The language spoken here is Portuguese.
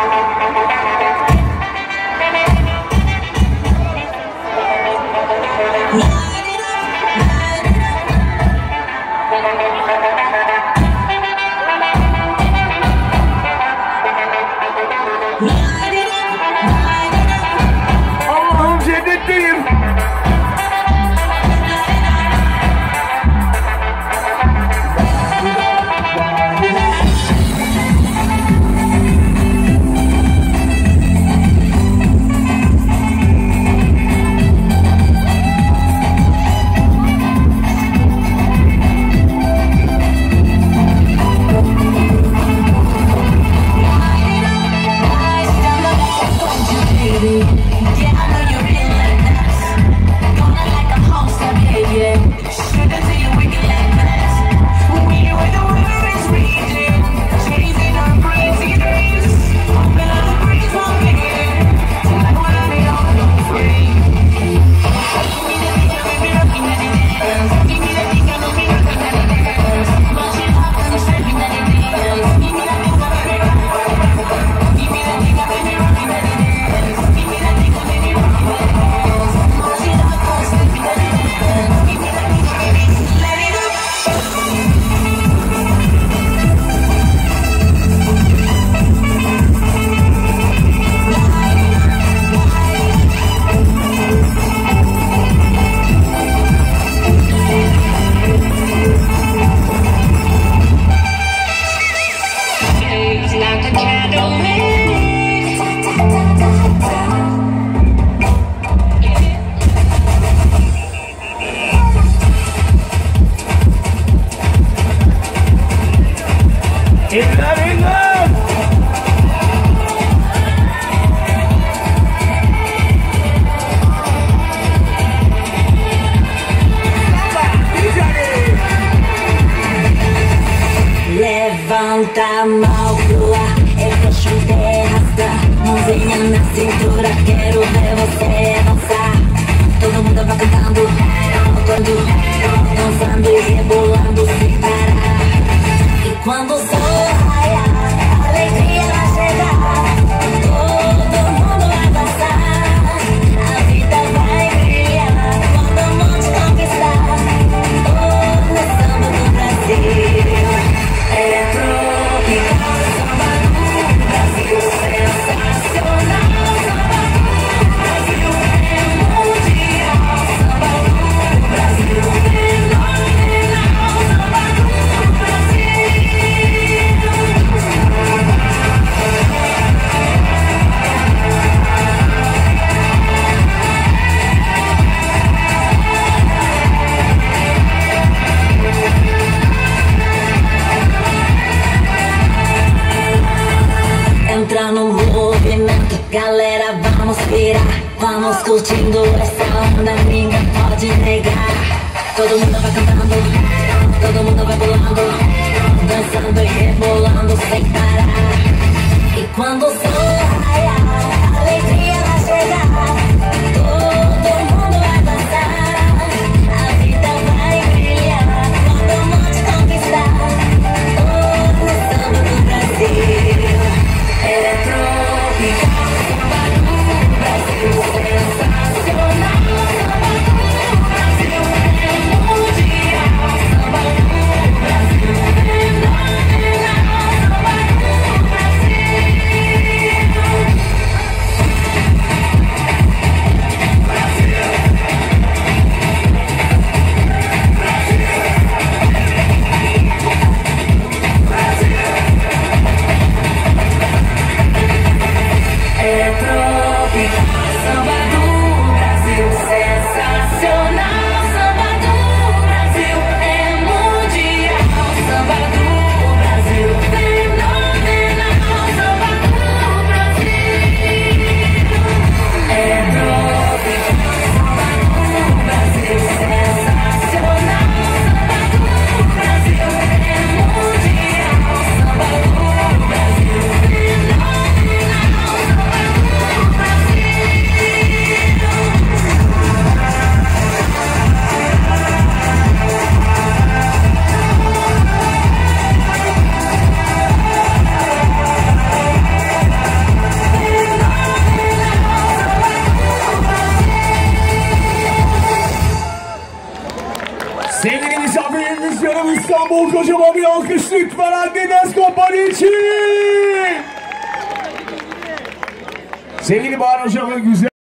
Levanta a mão pro ar, eu vou chover, arrasta mãozinha na cintura, quero ver você dançar. Todo mundo vai cantando, tocando, dançando e rebolando sem parar. E quando o sol raiar, a alegria vai chegar. Todo mundo vai dançar, a vida vai brilhar quando o mundo conquistar. Oh, no samba do Brasil. É tropical, samba do Brasil, sensacional. Samba do Brasil é mundial. Samba do Brasil, fenomenal. Samba do Brasil. Entra no movimento, galera, vamos pirar. Vamos curtindo essa onda, ninguém pode negar. Todo mundo vai cantando, todo mundo vai pulando, dançando e rebolando sem parar. E quando o sol raiar, a alegria vai chegar. Todo mundo vai dançar, a vida vai brilhar quando o mundo conquistar. Oh, no samba do Brasil. É tropical, samba do Brasil, sensacional. Samba do Brasil é mundial. Samba do Brasil, fenomenal. Samba Sevgili misafirlerimiz yarım İstanbul, kocaman bir alkış lütfen Anne Dance Company için. Sevgili Bahar Hocam'ın güzel